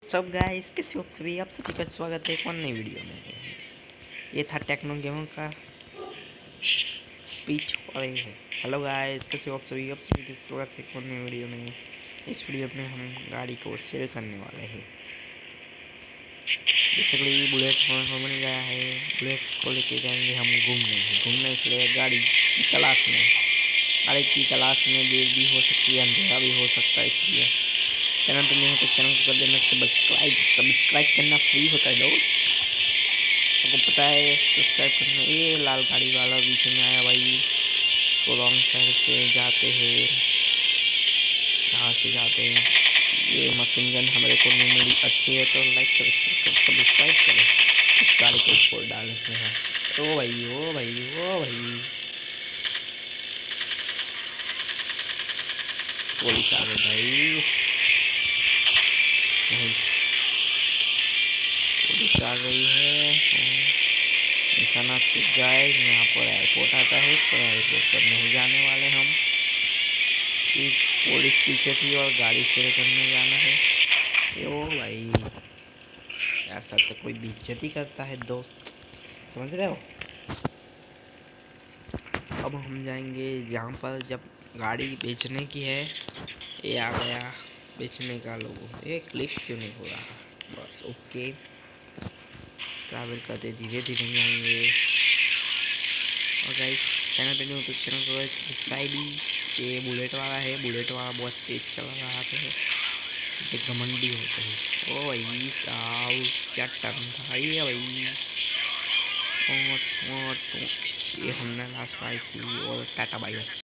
सब गाइस कैसे हो सभी, आप सभी का स्वागत है एक और नई वीडियो में। ये था टेक्नो गेमर का स्पीच और ये है हेलो गाइस कैसे हो आप सभी का स्वागत है एक और नई वीडियो में। इस वीडियो में हम गाड़ी को सेल करने वाले हैं। बेसिकली बुलेट मिल गया है, बुलेट को लेके जाएंगे हम घूमने इसलिए गाड़ी की तलाश में देर भी हो सकती है, अंधेरा भी हो सकता है, इसलिए चैनल पर नहीं हो तो चैनल को कर देना सब्सक्राइब करना फ्री होता है दोस्त, आपको पता है सब्सक्राइब करना। ये लाल गाड़ी वाला बीच में आया भाई, तो रॉन्ग साइड से जाते हैं, यहाँ से जाते हैं। ये मशीन गन हमारे को नहीं मिली, अच्छी है तो लाइक करो, सब्सक्राइब करो। इस गाड़ी को छोड़ डालते हैं। ओ भाई ओ भाई ओ भाई, पुलिस आ गई भाई, पुलिस आ गई है। निशाना चुक जाए, यहाँ पर एयरपोर्ट आता है तो एयरपोर्ट पर नहीं जाने वाले हम, पुलिस पीछे थी और गाड़ी शेयर करने जाना है। ओ भाई ऐसा तो कोई बेइज्जती करता है दोस्त, समझ रहे हो। अब हम जाएंगे जहाँ पर जब गाड़ी बेचने की है। ये आ गया बेचने का लोगो, ये क्लिप क्यों नहीं हो रहा, बस ओके। ट्रैवल करते धीरे धीरे जाएंगे। और गाइस चैनल पे नहीं हो तो चैनल को सब्सक्राइब ही। ये बुलेट वाला है, बुलेट वाला बहुत तेज चल रहा है, घमंडी होता है। ओ भाई साहब क्या टर्न था ये भाई, और ये हमने लास्ट बाइक की और टाटा बाई।